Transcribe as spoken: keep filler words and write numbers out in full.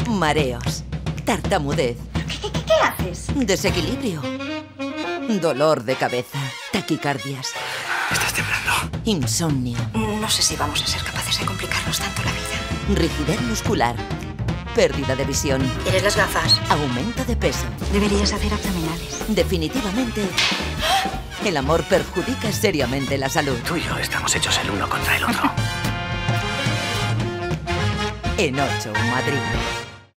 Mareos. Tartamudez. ¿Qué, qué, qué haces? Desequilibrio. Dolor de cabeza. Taquicardias. Estás temblando. Insomnio. No sé si vamos a ser capaces de complicarnos tanto la vida. Rigidez muscular. Pérdida de visión. ¿Quieres las gafas? Aumento de peso. Deberías hacer abdominales. Definitivamente, el amor perjudica seriamente la salud. Tú y yo estamos hechos el uno contra el otro. En ocho, Madrid.